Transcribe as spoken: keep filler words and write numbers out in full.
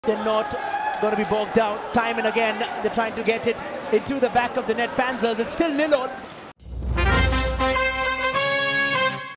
They're not going to be bogged down. Time and again, they're trying to get it into the back of the net. Panzers, it's still nil all.